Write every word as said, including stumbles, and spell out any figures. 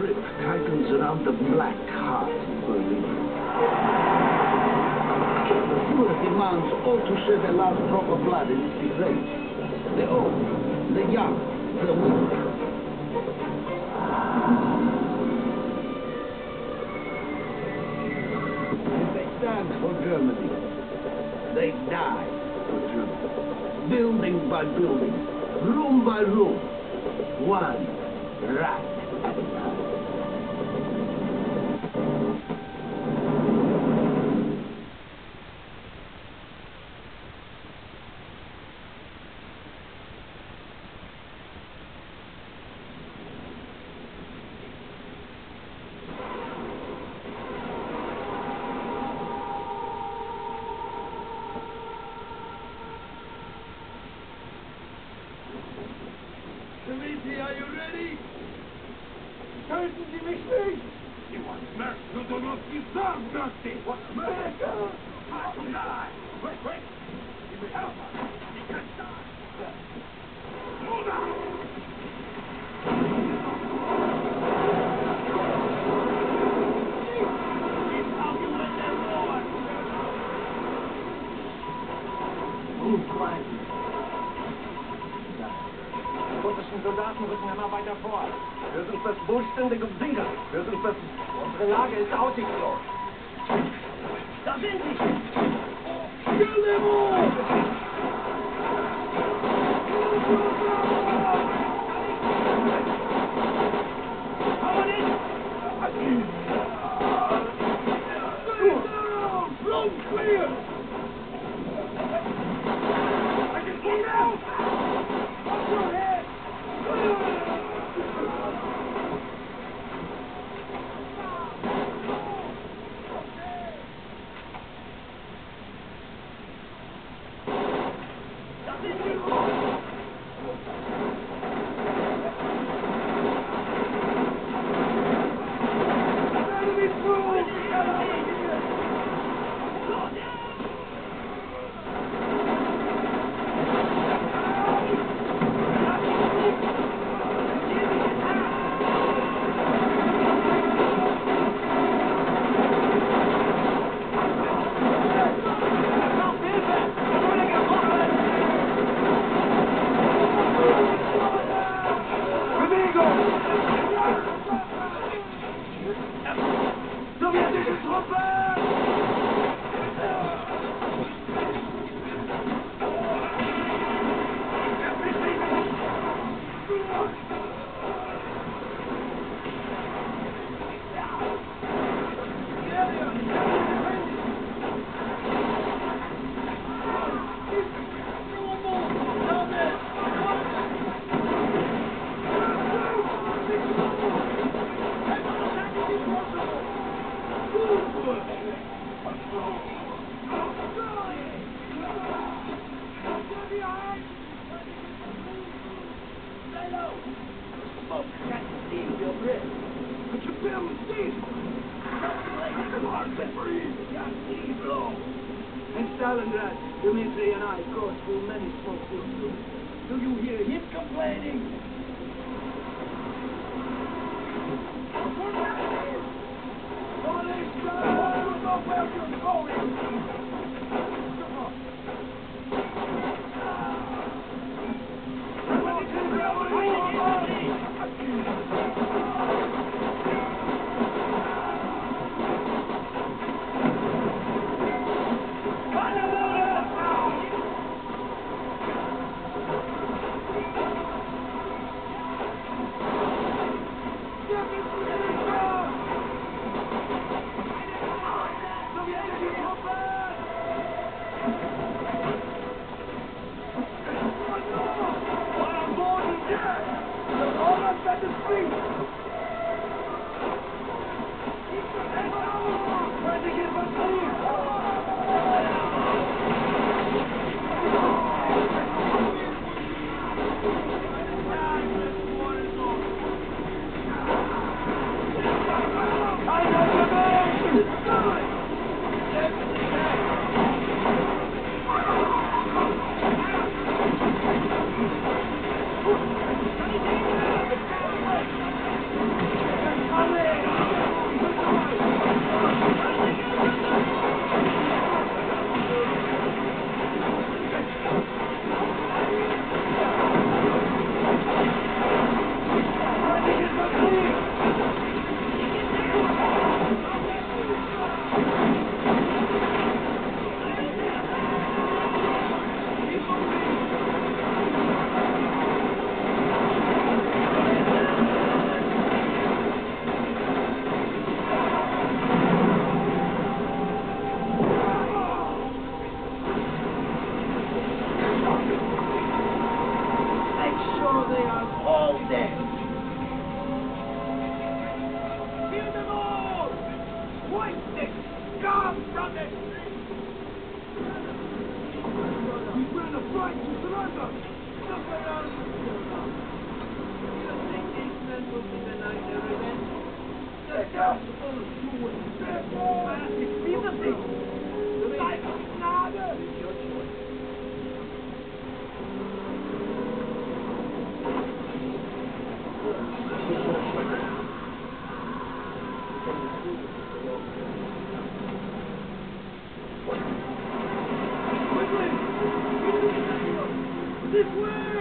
grip tightens around the black heart of Berlin. The Führer demands all to shed their last drop of blood in its defense. The old, the young, the weak. And they stand for Germany. They die for Germany. Building by building, room by room, one rat at a time. Are you ready? Töten Sie mich nicht! You want smash, you do not deserve mercy! What smash? I die! Quick, quick! You will help us! You can die! Luna! Move quietly. Die russischen Soldaten rücken immer weiter vor. Wir sind fast vollständig umsingelt. Wir sind fast... Unsere Lage ist aussichtslos. Da sind sie! Kill them all! Come in! Road clear! I can get out! Watch your head! In Stalingrad, Dmitri and I crossed through many smoke-filled rooms. Do you hear him complaining? Street! them! Kill them all! Wipe the scum from the street! We win a fight to surrender! Look around you, Socom. Do you think these men will be denied their revenge? Just come all do it. Wie das nicht? Deine Gnade! It's your choice. Quickly! This way!